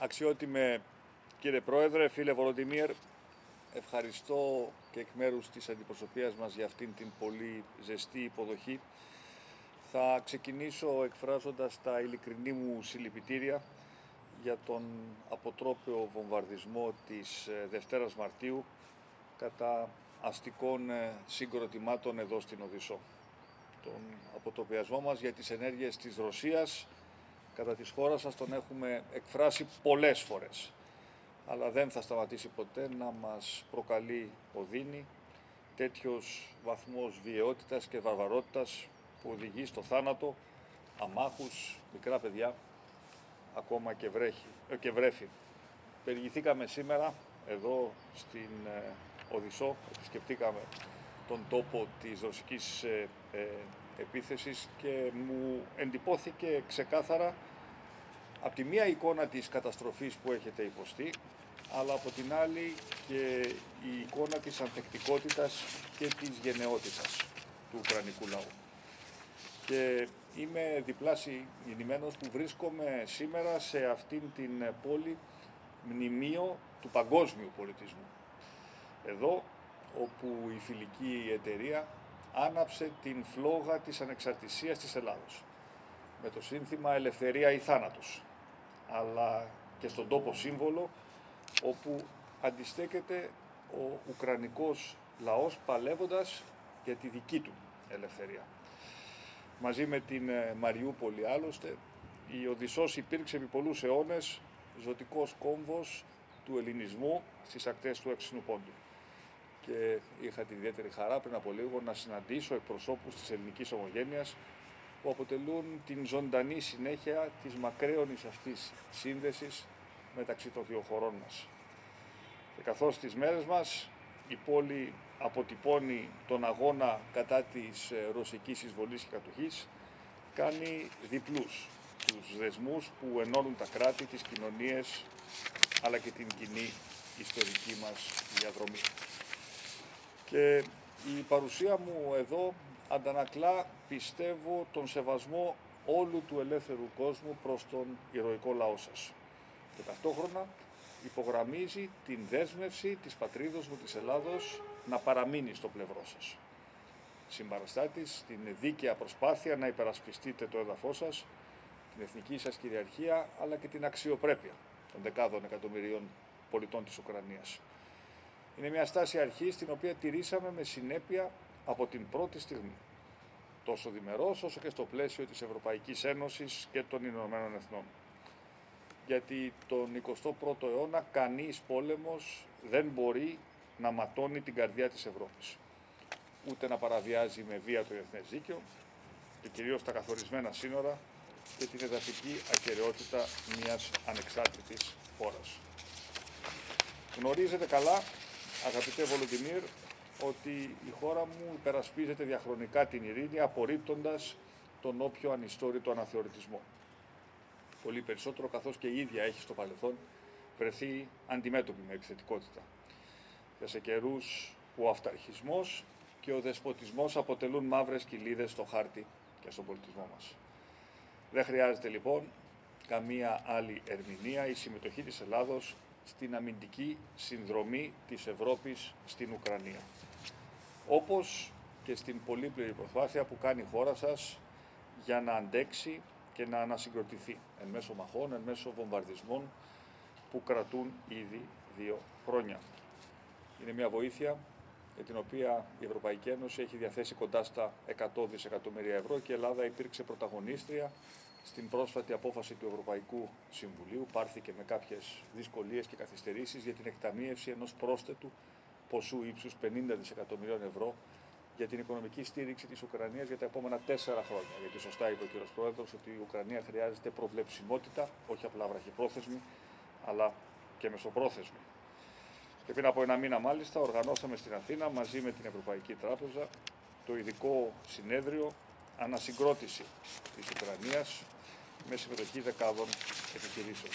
Αξιότιμε κύριε Πρόεδρε, φίλε Βολοντιμίρ, ευχαριστώ και εκ μέρους της αντιπροσωπείας μας για αυτήν την πολύ ζεστή υποδοχή. Θα ξεκινήσω εκφράζοντας τα ειλικρινή μου συλληπιτήρια για τον αποτρόπαιο βομβαρδισμό της Δευτέρας Μαρτίου κατά αστικών συγκροτημάτων εδώ στην Οδυσσό. Τον αποτροπιασμό μας για τις ενέργειες της Ρωσίας κατά της χώρας σας τον έχουμε εκφράσει πολλές φορές, αλλά δεν θα σταματήσει ποτέ να μας προκαλεί οδύνη τέτοιος βαθμός βιαιότητας και βαρβαρότητας που οδηγεί στο θάνατο αμάχους, μικρά παιδιά, ακόμα και βρέφη. Περιηγηθήκαμε σήμερα εδώ στην Οδυσσό, επισκεφτήκαμε τον τόπο της ρωσικής επίθεσης και μου εντυπώθηκε ξεκάθαρα από τη μία εικόνα της καταστροφής που έχετε υποστεί, αλλά από την άλλη και η εικόνα της ανθεκτικότητας και της γενναιότητας του ουκρανικού λαού. Και είμαι διπλά συγκινημένος που βρίσκομαι σήμερα σε αυτήν την πόλη μνημείο του παγκόσμιου πολιτισμού. Εδώ όπου η φιλική εταιρεία άναψε την φλόγα της ανεξαρτησίας της Ελλάδος με το σύνθημα «Ελευθερία ή θάνατος», αλλά και στον τόπο σύμβολο όπου αντιστέκεται ο ουκρανικός λαός παλεύοντας για τη δική του ελευθερία. Μαζί με την Μαριούπολη άλλωστε, η Οδυσσός υπήρξε επί πολλούς αιώνες ζωτικός κόμβος του ελληνισμού στις ακτές του Έξινου Πόντου. Και είχα τη ιδιαίτερη χαρά πριν από λίγο να συναντήσω εκπροσώπους της ελληνικής ομογένειας που αποτελούν την ζωντανή συνέχεια της μακραίωνης αυτής σύνδεσης μεταξύ των δύο χωρών μας. Και καθώς στις μέρες μας η πόλη αποτυπώνει τον αγώνα κατά της ρωσικής εισβολής και κατοχής, κάνει διπλούς τους δεσμούς που ενώνουν τα κράτη, τις κοινωνίες, αλλά και την κοινή ιστορική μας διαδρομή. Και η παρουσία μου εδώ αντανακλά, πιστεύω, τον σεβασμό όλου του ελεύθερου κόσμου προς τον ηρωικό λαό σας. Και ταυτόχρονα υπογραμμίζει την δέσμευση της πατρίδος μου της Ελλάδος να παραμείνει στο πλευρό σας. Συμπαραστά της την δίκαια προσπάθεια να υπερασπιστείτε το έδαφος σας, την εθνική σας κυριαρχία, αλλά και την αξιοπρέπεια των δεκάδων εκατομμυρίων πολιτών της Ουκρανίας. Είναι μια στάση αρχής την οποία τηρήσαμε με συνέπεια από την πρώτη στιγμή, τόσο διμερώς όσο και στο πλαίσιο της Ευρωπαϊκής Ένωσης και των Ηνωμένων Εθνών. Γιατί τον 21ο αιώνα κανείς πόλεμος δεν μπορεί να ματώνει την καρδιά της Ευρώπης, ούτε να παραβιάζει με βία το διεθνές δίκαιο και κυρίως τα καθορισμένα σύνορα και την εδαφική ακεραιότητα μιας ανεξάρτητης χώρας. Γνωρίζετε καλά, αγαπητέ Βολοντιμίρ, ότι η χώρα μου υπερασπίζεται διαχρονικά την ειρήνη, απορρίπτοντας τον όποιο ανιστόρητο αναθεωρητισμό. Πολύ περισσότερο, καθώς και η ίδια έχει στο παρελθόν βρεθεί αντιμέτωπη με επιθετικότητα. Και σε καιρούς που ο αυταρχισμός και ο δεσποτισμός αποτελούν μαύρες κοιλίδες στο χάρτη και στον πολιτισμό μας. Δεν χρειάζεται λοιπόν καμία άλλη ερμηνεία η συμμετοχή της Ελλάδος στην αμυντική συνδρομή της Ευρώπης στην Ουκρανία. Όπως και στην πολύπλευρη προσπάθεια που κάνει η χώρα σας για να αντέξει και να ανασυγκροτηθεί εν μέσω μαχών, εν μέσω βομβαρδισμών που κρατούν ήδη 2 χρόνια. Είναι μια βοήθεια για την οποία η Ευρωπαϊκή Ένωση έχει διαθέσει κοντά στα 100 δισεκατομμύρια ευρώ και η Ελλάδα υπήρξε πρωταγωνίστρια στην πρόσφατη απόφαση του Ευρωπαϊκού Συμβουλίου. Πάρθηκε με κάποιες δυσκολίες και καθυστερήσεις για την εκταμείευση ενός πρόσθετου ποσού ύψους 50 δισεκατομμυρίων ευρώ για την οικονομική στήριξη της Ουκρανίας για τα επόμενα 4 χρόνια. Γιατί σωστά είπε ο κ. Πρόεδρος ότι η Ουκρανία χρειάζεται προβλεψιμότητα, όχι απλά βραχυπρόθεσμη, αλλά και μεσοπρόθεσμη. Και πριν από 1 μήνα μάλιστα οργανώσαμε στην Αθήνα μαζί με την Ευρωπαϊκή Τράπεζα το ειδικό συνέδριο ανασυγκρότηση της Ουκρανίας με συμμετοχή δεκάδων επιχειρήσεων.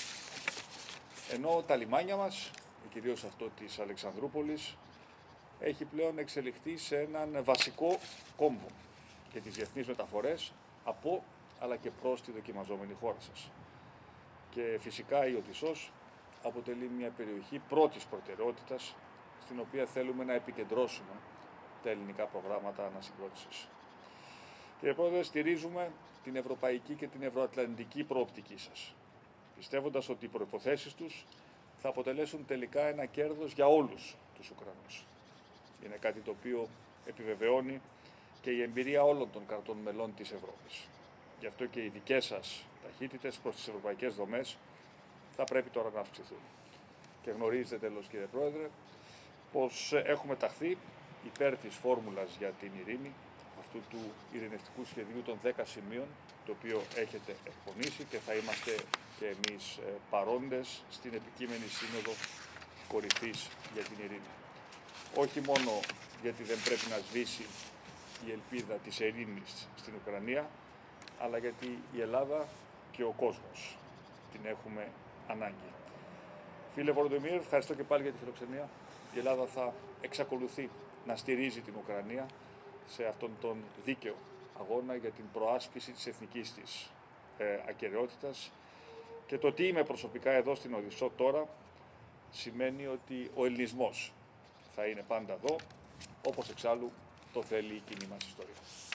Ενώ τα λιμάνια μας, κυρίως αυτό της Αλεξανδρούπολης, έχει πλέον εξελιχθεί σε έναν βασικό κόμβο για τις διεθνείς μεταφορές από αλλά και προς τη δοκιμαζόμενη χώρα σας. Και φυσικά η Οδυσσός αποτελεί μια περιοχή πρώτης προτεραιότητας, στην οποία θέλουμε να επικεντρώσουμε τα ελληνικά προγράμματα ανασυγκρότησης. Κύριε Πρόεδρε, στηρίζουμε την ευρωπαϊκή και την ευρωατλαντική προοπτική σας, πιστεύοντας ότι οι προϋποθέσεις τους θα αποτελέσουν τελικά ένα κέρδος για όλους τους Ουκρανούς. Είναι κάτι το οποίο επιβεβαιώνει και η εμπειρία όλων των κρατών μελών της Ευρώπης. Γι' αυτό και οι δικές σας ταχύτητες προς τις ευρωπαϊκές δομές θα πρέπει τώρα να αυξηθούν. Και γνωρίζετε τέλος, κύριε Πρόεδρε, πως έχουμε ταχθεί υπέρ της φόρμουλας για την ειρήνη, αυτού του ειρηνευτικού σχεδίου των 10 σημείων, το οποίο έχετε εκπονήσει και θα είμαστε και εμείς παρόντες στην επικείμενη σύνοδο κορυφής για την ειρήνη. Όχι μόνο γιατί δεν πρέπει να σβήσει η ελπίδα της ειρήνης στην Ουκρανία, αλλά γιατί η Ελλάδα και ο κόσμος την έχουμε ανάγκη. Φίλε Βολοντιμίρ, ευχαριστώ και πάλι για τη φιλοξενία. Η Ελλάδα θα εξακολουθεί να στηρίζει την Ουκρανία σε αυτόν τον δίκαιο αγώνα για την προάσπιση της εθνικής της ακεραιότητας. Και το ότι είμαι προσωπικά εδώ στην Οδυσσό τώρα σημαίνει ότι ο ελληνισμός θα είναι πάντα εδώ, όπως εξάλλου το θέλει η κοινή μας ιστορία.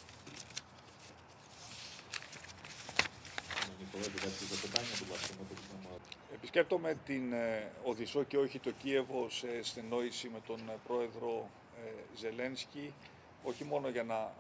Επισκέπτομαι την Οδυσσό και όχι το Κίεβο σε στενόηση με τον πρόεδρο Ζελένσκι, όχι μόνο για να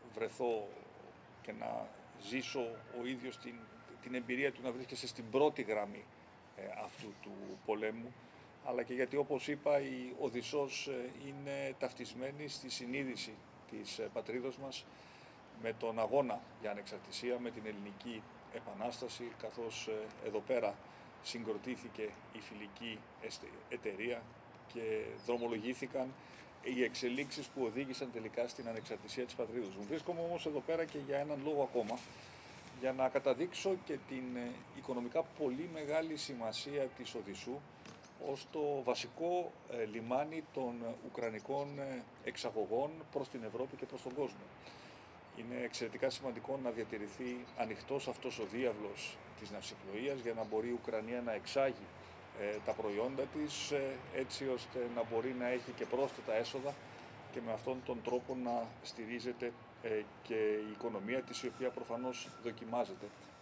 βρεθώ και να ζήσω ο ίδιος την εμπειρία του να βρίσκεσαι στην πρώτη γραμμή αυτού του πολέμου, αλλά και γιατί, όπως είπα, η Οδυσσός είναι ταυτισμένη στη συνείδηση της πατρίδος μας με τον αγώνα για ανεξαρτησία, με την ελληνική επανάσταση, καθώς εδώ πέρα συγκροτήθηκε η φιλική εταιρεία και δρομολογήθηκαν οι εξελίξεις που οδήγησαν τελικά στην ανεξαρτησία της πατρίδος μου. Βρίσκομαι όμως εδώ πέρα και για έναν λόγο ακόμα, για να καταδείξω και την οικονομικά πολύ μεγάλη σημασία της Οδυσσού ως το βασικό λιμάνι των ουκρανικών εξαγωγών προς την Ευρώπη και προς τον κόσμο. Είναι εξαιρετικά σημαντικό να διατηρηθεί ανοιχτός αυτός ο διάβλος της ναυσιπλοείας για να μπορεί η Ουκρανία να εξάγει τα προϊόντα της, έτσι ώστε να μπορεί να έχει και πρόσθετα έσοδα και με αυτόν τον τρόπο να στηρίζεται και η οικονομία της, η οποία προφανώς δοκιμάζεται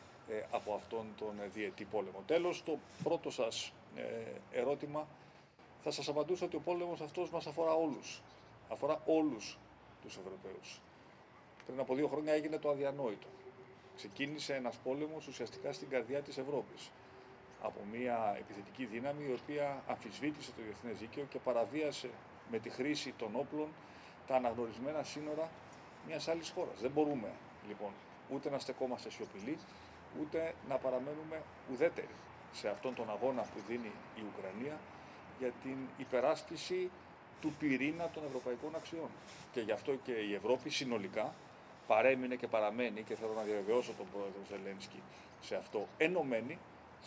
από αυτόν τον διετή πόλεμο. Τέλος, το πρώτο σας ερώτημα, θα σας απαντήσω ότι ο πόλεμος αυτός μας αφορά όλους. Αφορά όλους τους Ευρωπαίους. Πριν από 2 χρόνια έγινε το αδιανόητο. Ξεκίνησε ένας πόλεμος ουσιαστικά στην καρδιά της Ευρώπης, από μια επιθετική δύναμη η οποία αμφισβήτησε το διεθνές δίκαιο και παραβίασε με τη χρήση των όπλων τα αναγνωρισμένα σύνορα μιας άλλης χώρας. Δεν μπορούμε λοιπόν ούτε να στεκόμαστε σιωπηλοί, ούτε να παραμένουμε ουδέτεροι σε αυτόν τον αγώνα που δίνει η Ουκρανία για την υπεράσπιση του πυρήνα των ευρωπαϊκών αξιών. Και γι' αυτό και η Ευρώπη συνολικά παρέμεινε και παραμένει, και θέλω να διαβεβαιώσω τον πρόεδρο Ζελένσκι σε αυτό, ενωμένη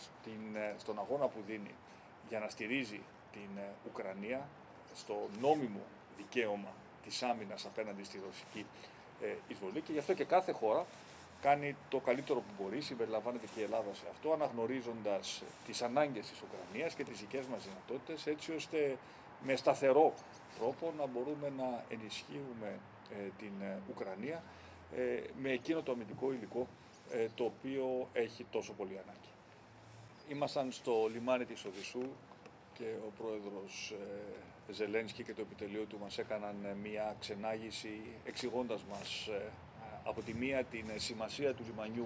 στον αγώνα που δίνει για να στηρίζει την Ουκρανία στο νόμιμο δικαίωμα της άμυνας απέναντι στη ρωσική εισβολή, και γι' αυτό και κάθε χώρα κάνει το καλύτερο που μπορεί, συμπεριλαμβάνεται και η Ελλάδα σε αυτό, αναγνωρίζοντας τις ανάγκες της Ουκρανίας και τις δικές μας δυνατότητες, έτσι ώστε με σταθερό τρόπο να μπορούμε να ενισχύουμε την Ουκρανία με εκείνο το αμυντικό υλικό το οποίο έχει τόσο πολύ ανάγκη. Ήμασταν στο λιμάνι της Οδυσσού και ο πρόεδρος Ζελένσκι και το επιτελείο του μας έκαναν μια ξενάγηση, εξηγώντας μας από τη μία την σημασία του λιμανιού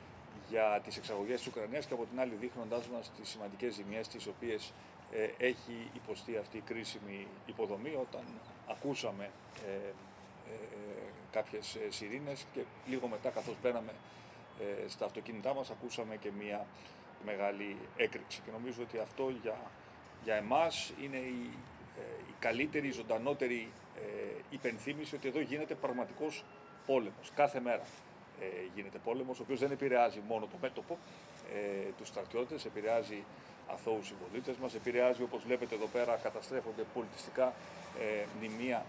για τις εξαγωγές της Ουκρανίας και από την άλλη δείχνοντάς μας τις σημαντικές ζημιές τις οποίες έχει υποστεί αυτή η κρίσιμη υποδομή, όταν ακούσαμε κάποιες σιρήνες και λίγο μετά, καθώς μπαίναμε στα αυτοκίνητά μας, ακούσαμε και μια μεγάλη έκρηξη. Και νομίζω ότι αυτό για εμάς είναι η καλύτερη, η ζωντανότερη υπενθύμηση ότι εδώ γίνεται πραγματικός πόλεμος. Κάθε μέρα γίνεται πόλεμος, ο οποίος δεν επηρεάζει μόνο το μέτωπο, τους στρατιώτες, επηρεάζει αθώους συμπολίτες μας, επηρεάζει, όπως βλέπετε εδώ πέρα, καταστρέφονται πολιτιστικά μνημεία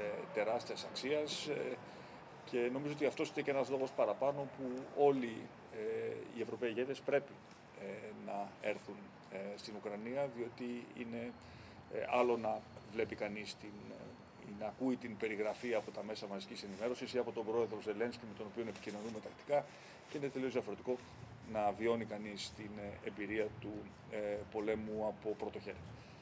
τεράστιας αξίας, και νομίζω ότι αυτός είναι και ένας λόγος παραπάνω που όλοι οι Ευρωπαίοι ηγέτες πρέπει να έρθουν στην Ουκρανία, διότι είναι άλλο να βλέπει κανείς ή να ακούει την περιγραφή από τα μέσα μαζικής ενημέρωσης ή από τον πρόεδρο Ζελένσκι, με τον οποίο επικοινωνούμε τακτικά, και είναι τελείως διαφορετικό να βιώνει κανείς την εμπειρία του πολέμου από πρώτο χέρι.